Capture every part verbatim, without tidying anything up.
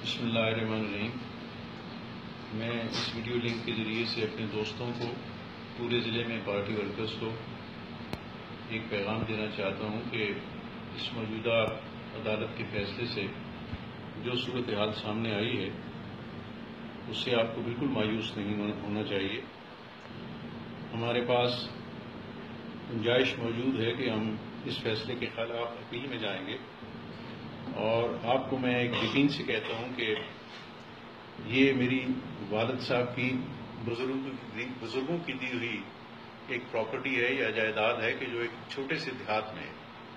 बिस्मिल्लाहिर्रहमानिर्रहीम। मैं इस वीडियो लिंक के ज़रिए से अपने दोस्तों को, पूरे ज़िले में पार्टी वर्कर्स को एक पैगाम देना चाहता हूँ कि इस मौजूदा अदालत के फैसले से जो सूरत हाल सामने आई है उससे आपको बिल्कुल मायूस नहीं होना चाहिए। हमारे पास गुंजाइश मौजूद है कि हम इस फैसले के खिलाफ अपील में जाएंगे, और आपको मैं एक यकीन से कहता हूं कि ये मेरी वालिद साहब की बुजुर्गों बुजुर्गों की दी हुई एक प्रॉपर्टी है या जायदाद है कि जो एक छोटे से देहात में है,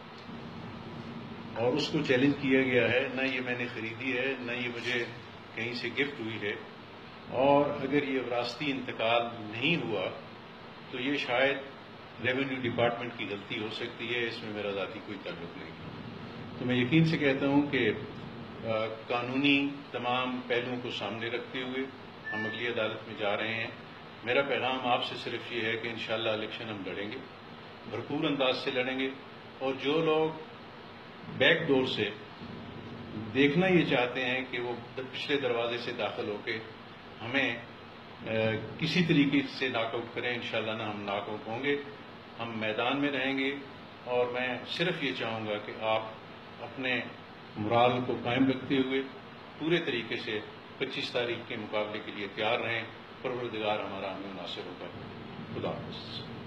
और उसको चैलेंज किया गया है। न ये मैंने खरीदी है, न ये मुझे कहीं से गिफ्ट हुई है, और अगर ये विरासती इंतकाल नहीं हुआ तो ये शायद रेवेन्यू डिपार्टमेंट की गलती हो सकती है। इसमें मेरा ज़ाती कोई ताल्लुक नहीं। तो मैं यकीन से कहता हूं कि कानूनी तमाम पहलुओं को सामने रखते हुए हम अगली अदालत में जा रहे हैं। मेरा पैगाम आपसे सिर्फ ये है कि इंशाअल्लाह इलेक्शन हम लड़ेंगे, भरपूर अंदाज से लड़ेंगे, और जो लोग बैक डोर से देखना ये चाहते हैं कि वो पिछले दरवाजे से दाखिल होके हमें आ, किसी तरीके से नॉकआउट करें, इंशाअल्लाह ना हम नॉकआउट होंगे। हम मैदान में रहेंगे, और मैं सिर्फ ये चाहूँगा कि आप अपने मोराल को कायम रखते हुए पूरे तरीके से पच्चीस तारीख के मुकाबले के लिए तैयार रहें। परवरदिगार हमारा हमें नासिर होगा। खुदा हाफ़िज़।